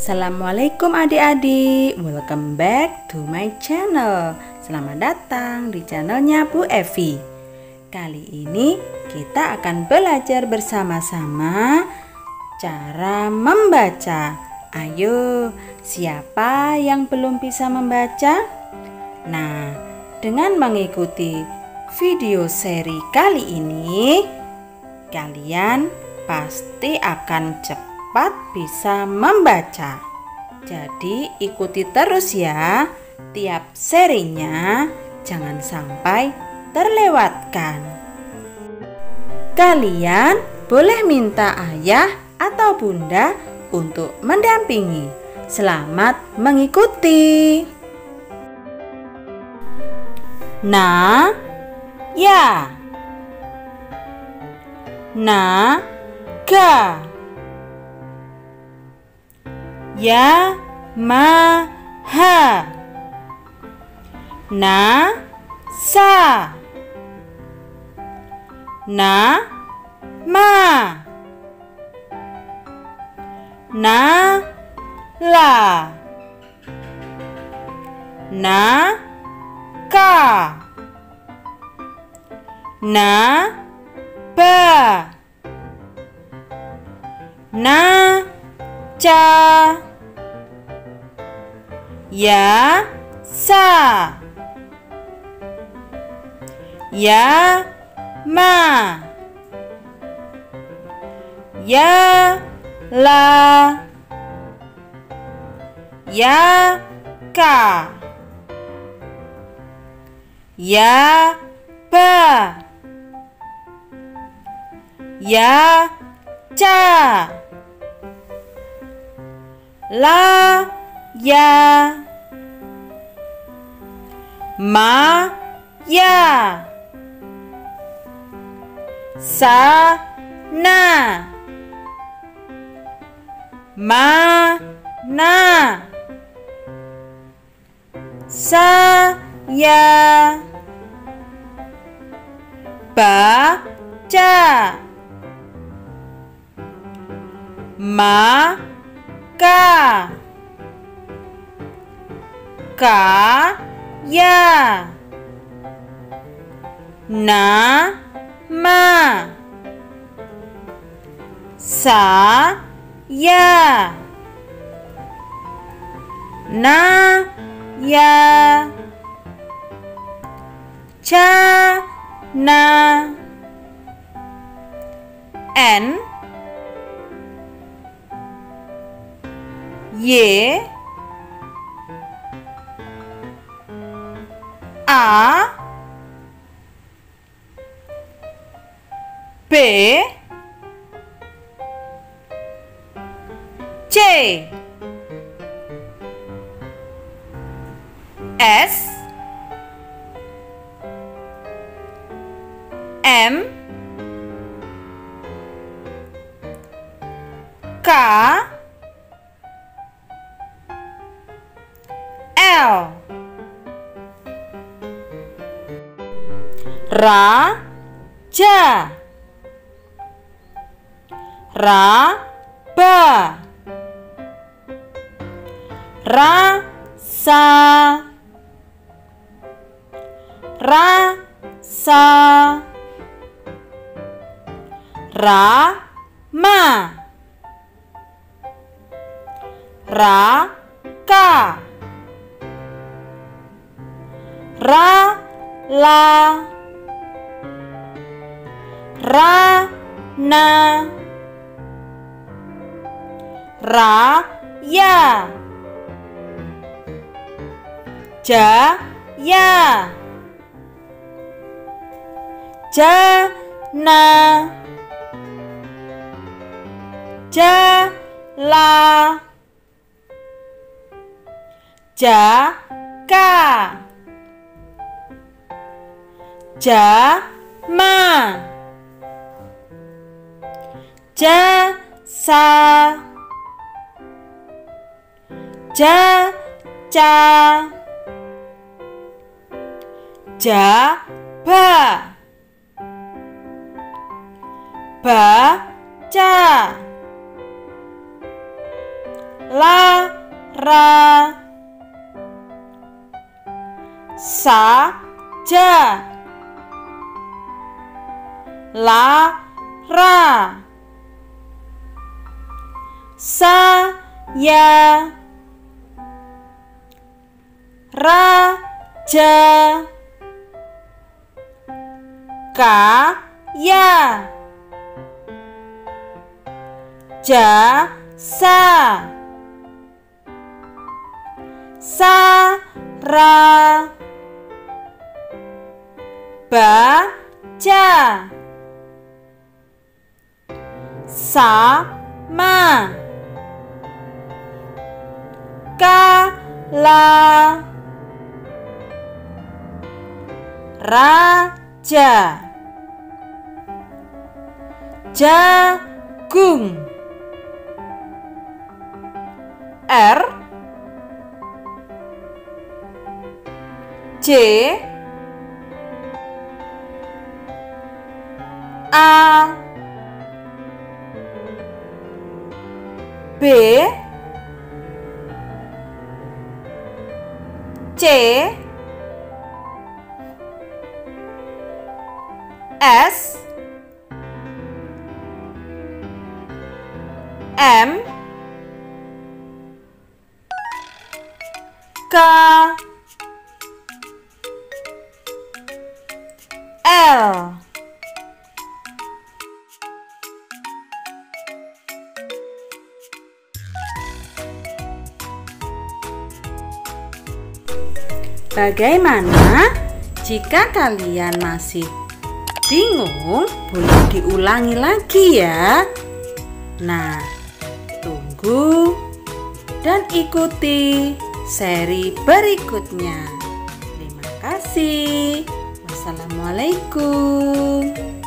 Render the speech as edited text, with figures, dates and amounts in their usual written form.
Assalamualaikum adik-adik, welcome back to my channel. Selamat datang di channelnya Bu Evi. Kali ini kita akan belajar bersama-sama cara membaca. Ayo, siapa yang belum bisa membaca? Nah, dengan mengikuti video seri kali ini, kalian pasti akan cepat bisa membaca. Jadi ikuti terus ya tiap serinya, jangan sampai terlewatkan. Kalian boleh minta ayah atau bunda untuk mendampingi. Selamat mengikuti. Na, ya. Na, ga. Ya, ma, ha. Na, sa. Na, ma. Na, la. Na, ka. Na, ba. Na, ca. Ya, sa. Ya, ma. Ya, la. Ya, ka. Ya, ba. Ya, ca. La, ya. Ma, ya. Sa, na. Ma, na. Sa, ya. Ba, ca. Ma, ka. Ka, ya. Na, ma. Sa, ya. Na, ya. Ca, na. N, Y, A, B, C, S, M, K, L. Ra, ja. Ra, ba. Ra, sa. Ra, sa. Ra, ma. Ra, ka. Ra, la. Ra, na. Ra, ya. Ja, ya. Ja, na. Ja, la. Ja, ka. Ja, ma. Ja, sa. Ja, ca. Ja, ba. Ba, ca. La, ra. Saja. La, ra. Saya. Raja. Kaya. Jasa. Sarah. Baca. Sama. Kala. Raja. Jagung. R. J. A. B. C. S. M. K. L. Bagaimana jika kalian masih bingung? Boleh diulangi lagi ya. Nah, tunggu dan ikuti seri berikutnya. Terima kasih. Wassalamualaikum.